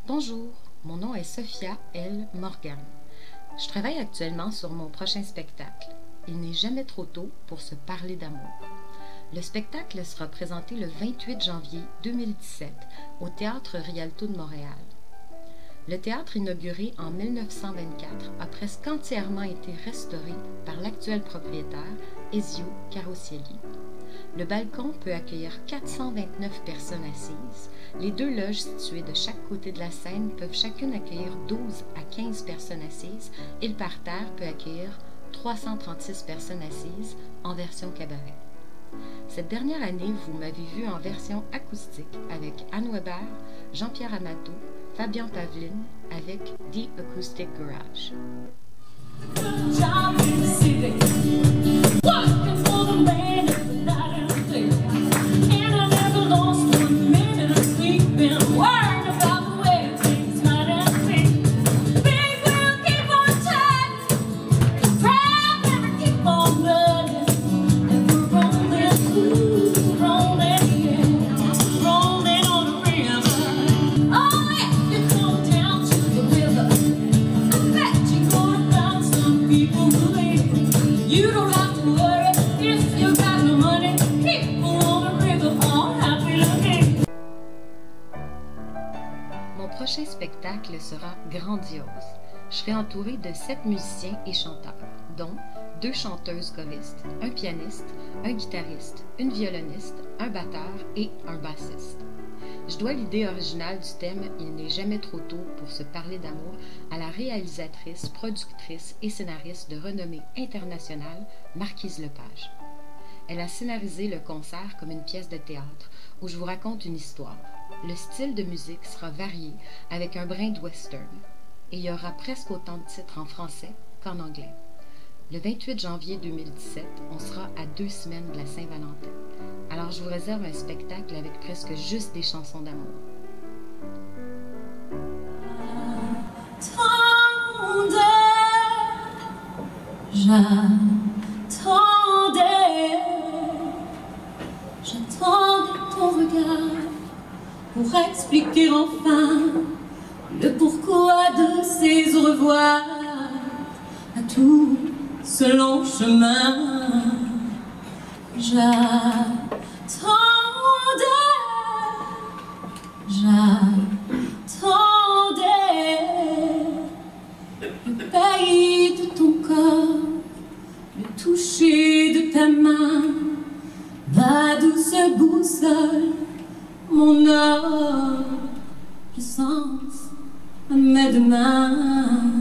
Bonjour, mon nom est Sophia L. Morgan. Je travaille actuellement sur mon prochain spectacle. Il n'est jamais trop tôt pour se parler d'amour. Le spectacle sera présenté le 28 janvier 2017 au Théâtre Rialto de Montréal. Le théâtre inauguré en 1924 a presque entièrement été restauré par l'actuel propriétaire, Ezio Caroscelli. Le balcon peut accueillir 429 personnes assises. Les deux loges situées de chaque côté de la scène peuvent chacune accueillir 12 à 15 personnes assises et le parterre peut accueillir 336 personnes assises en version cabaret. Cette dernière année, vous m'avez vu en version acoustique avec Anne Weber, Jean-Pierre Amato, Fabien Pavline avec The Acoustic Garage. Mon prochain spectacle sera grandiose. Je serai entourée de 7 musiciens et chanteurs, dont 2 chanteuses choristes, un pianiste, un guitariste, une violoniste, un batteur et un bassiste. Je dois l'idée originale du thème « Il n'est jamais trop tôt pour se parler d'amour » à la réalisatrice, productrice et scénariste de renommée internationale, Marquise Lepage. Elle a scénarisé le concert comme une pièce de théâtre où je vous raconte une histoire. Le style de musique sera varié avec un brin de western et il y aura presque autant de titres en français qu'en anglais. Le 28 janvier 2017, on sera à 2 semaines de la Saint-Valentin. Alors je vous réserve un spectacle avec presque juste des chansons d'amour. J'attendais ton regard pour expliquer enfin le pourquoi de ces au revoir à tout ce long chemin. J'attendais le pays de ton corps, le toucher de ta main, ma douce boussole, mon or, je sens à mes deux mains.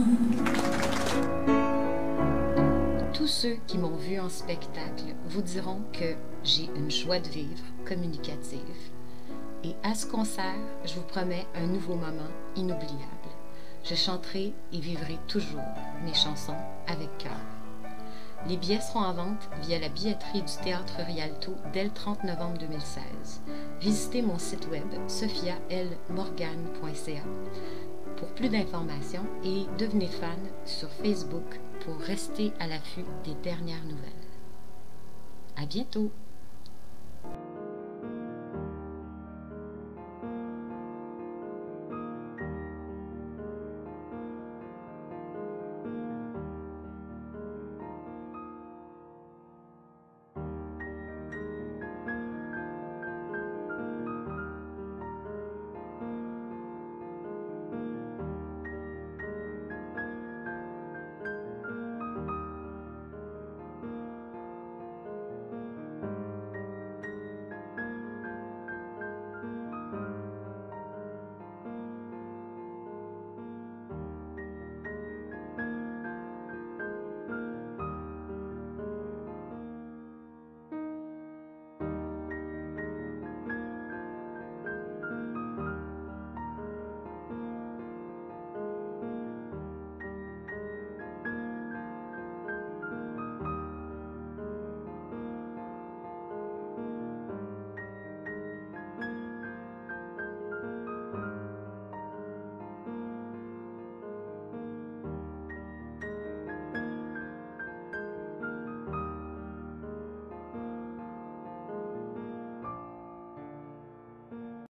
Tous ceux qui m'ont vu en spectacle vous diront que j'ai une joie de vivre communicative. Et à ce concert, je vous promets un nouveau moment inoubliable. Je chanterai et vivrai toujours mes chansons avec cœur. Les billets seront en vente via la billetterie du Théâtre Rialto dès le 30 novembre 2016. Visitez mon site web sophialmorgan.ca pour plus d'informations et devenez fan sur Facebook pour rester à l'affût des dernières nouvelles. À bientôt!